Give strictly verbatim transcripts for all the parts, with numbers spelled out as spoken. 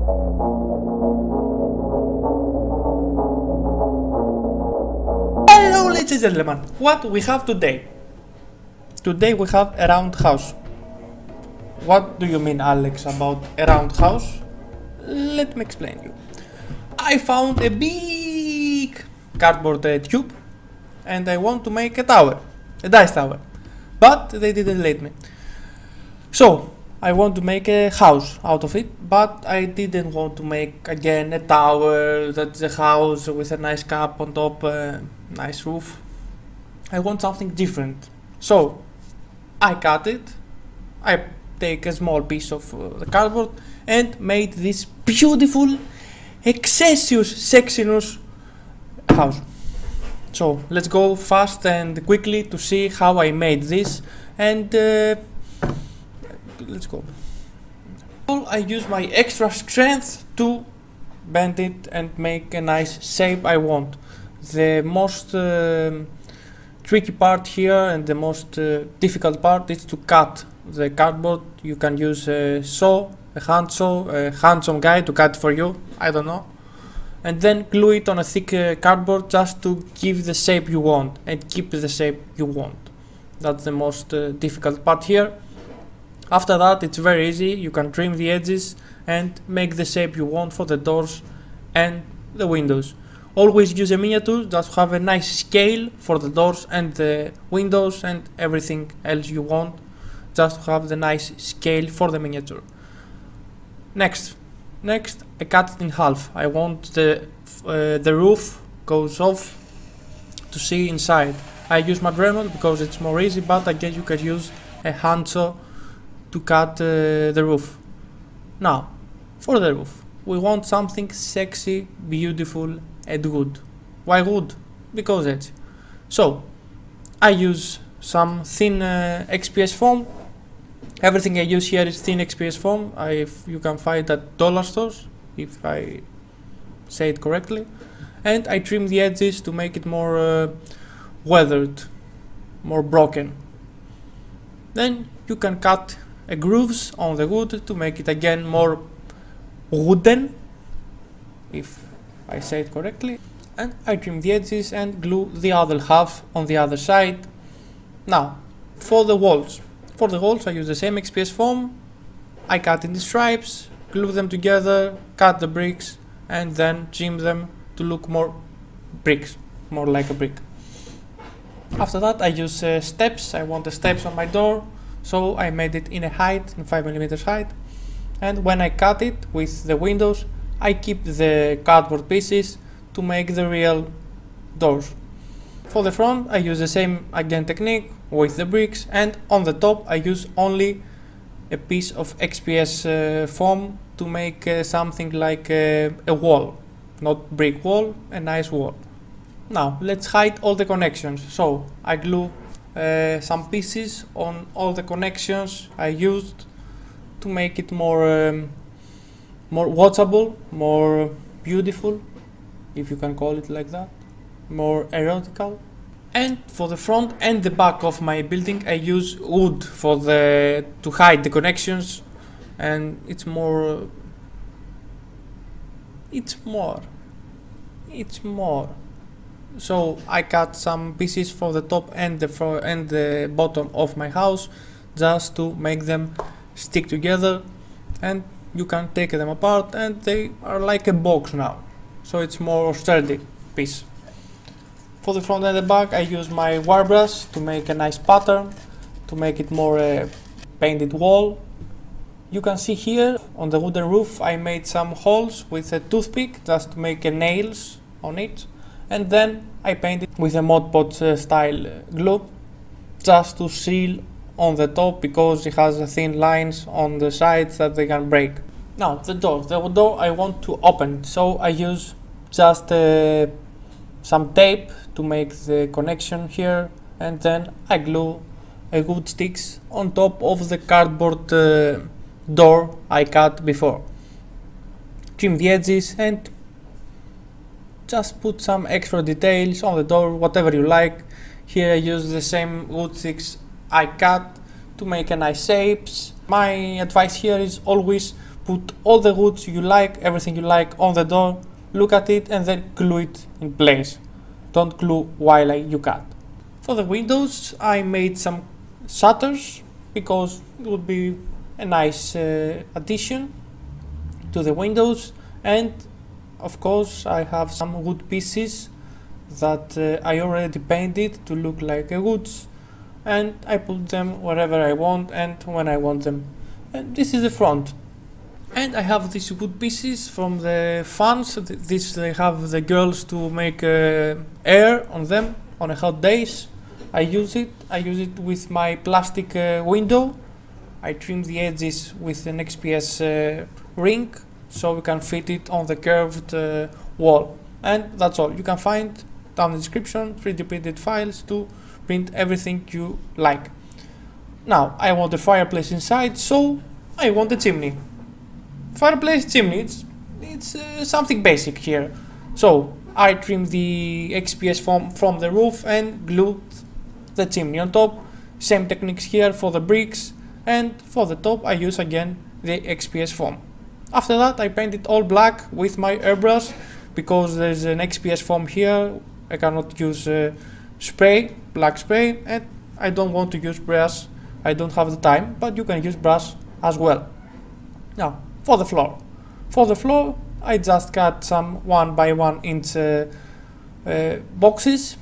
Hello ladies and gentlemen, what we have today? Today we have a round house. What do you mean, Alex, about a round house? Let me explain you. I found a big cardboard uh, tube and I want to make a tower, a dice tower, but they didn't let me. So I want to make a house out of it, but I didn't want to make again a tower that's a house with a nice cap on top, uh, nice roof. I want something different. So I cut it, I take a small piece of uh, the cardboard and made this beautiful, excessive sexiness house. So let's go fast and quickly to see how I made this, and uh, let's go. I use my extra strength to bend it and make a nice shape I want. The most uh, tricky part here and the most uh, difficult part is to cut the cardboard. You can use a saw, a hand saw, a handsome guy to cut for you, I don't know, and then glue it on a thick uh, cardboard just to give the shape you want and keep the shape you want. That's the most uh, difficult part here. After that it's very easy, you can trim the edges and make the shape you want for the doors and the windows. Always use a miniature just to have a nice scale for the doors and the windows and everything else you want, just to have the nice scale for the miniature. Next, next I cut it in half. I want the, uh, the roof goes off to see inside. I use my Dremel because it's more easy, but I guess you can use a handsaw to cut uh, the roof. Now, for the roof, we want something sexy, beautiful and wood. Why wood? Because it's. So, I use some thin uh, X P S foam. Everything I use here is thin X P S foam. I, you can find at dollar stores, if I say it correctly. And I trim the edges to make it more uh, weathered, more broken. Then you can cut a grooves on the wood to make it again more wooden, if I say it correctly. And I trim the edges and glue the other half on the other side. Now, for the walls. For the walls I use the same X P S foam. I cut in the stripes, glue them together, cut the bricks and then trim them to look more bricks, more like a brick. After that I use uh, steps. I want the steps on my door, so I made it in a height, in five millimeters height. And when I cut it with the windows, I keep the cardboard pieces to make the real doors. For the front I use the same again technique with the bricks, and on the top I use only a piece of X P S uh, foam to make uh, something like uh, a wall, not brick wall, a nice wall. Now let's hide all the connections. So I glue uh, some pieces on all the connections I used to make it more um, more watchable, more beautiful, if you can call it like that, more erotical. And for the front and the back of my building I use wood for the to hide the connections, and it's more it's more it's more so I cut some pieces for the top and the front and the bottom of my house just to make them stick together, and you can take them apart and they are like a box now, so it's more sturdy piece. For the front and the back I use my airbrush to make a nice pattern, to make it more uh, painted wall. You can see here on the wooden roof I made some holes with a toothpick just to make uh, nails on it, and then I painted with a Mod Podge uh, style uh, glue just to seal on the top, because it has uh, thin lines on the sides that they can break. Now the door, the door I want to open, so I use just uh, some tape to make the connection here, and then I glue a wood sticks on top of the cardboard uh, door I cut before. Trim the edges and just put some extra details on the door, whatever you like. Here I use the same wood sticks I cut to make a nice shapes. My advice here is always put all the woods you like, everything you like on the door, look at it and then glue it in place. Don't glue while I, you cut. For the windows I made some shutters because it would be a nice uh, addition to the windows, and of course I have some wood pieces that uh, I already painted to look like a woods, and I put them wherever I want and when I want them. And this is the front. And I have these wood pieces from the fans. This they have the girls to make uh, air on them on a hot days. I use it. I use it with my plastic uh, window. I trim the edges with an X P S uh, ring so we can fit it on the curved uh, wall. And that's all. You can find down in the description three D printed files to print everything you like. Now I want a fireplace inside, so I want a chimney. Fireplace, chimney, it's, it's uh, something basic here. So I trim the X P S foam from the roof and glued the chimney on top. Same techniques here for the bricks, and for the top I use again the X P S foam. After that I paint it all black with my airbrush because there's an X P S foam here. I cannot use uh, spray, black spray, and I don't want to use brush. I don't have the time, but you can use brush as well. Now for the floor. For the floor I just cut some one by one inch uh, uh, boxes.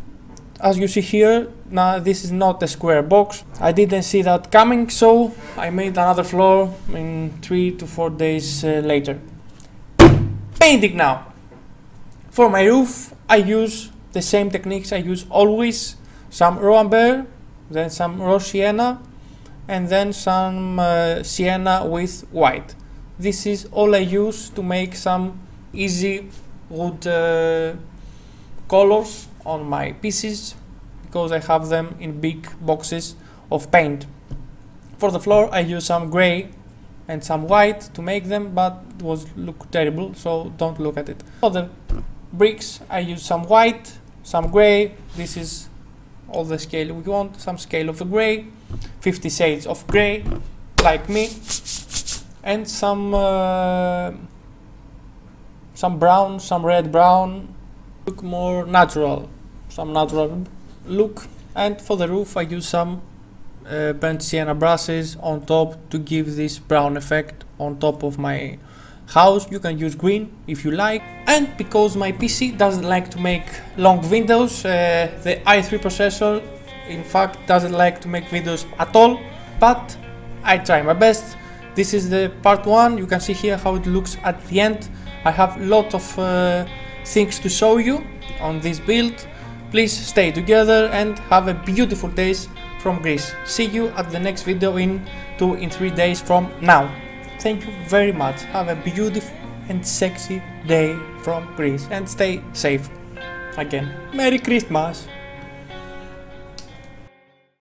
As you see here, now this is not a square box. I didn't see that coming, so I made another floor in three to four days uh, later. Painting now. For my roof I use the same techniques I use always. Some raw amber, then some raw sienna, and then some uh, sienna with white. This is all I use to make some easy wood uh, colors on my pieces because I have them in big boxes of paint. For the floor I use some gray and some white to make them, but it was look terrible, so don't look at it. For the bricks I use some white, some gray. This is all the scale we want, some scale of the gray, fifty shades of gray like me, and some uh, some brown, some red brown, look more natural, some natural look. And for the roof I use some uh, burnt sienna brushes on top to give this brown effect on top of my house. You can use green if you like. And because my P C doesn't like to make long windows, uh, the i three processor in fact doesn't like to make videos at all, but I try my best. This is the part one. You can see here how it looks at the end. I have a lot of uh, things to show you on this build. Please stay together and have a beautiful days from Greece. See you at the next video in two in three days from now. Thank you very much. Have a beautiful and sexy day from Greece and stay safe. Again, Merry Christmas!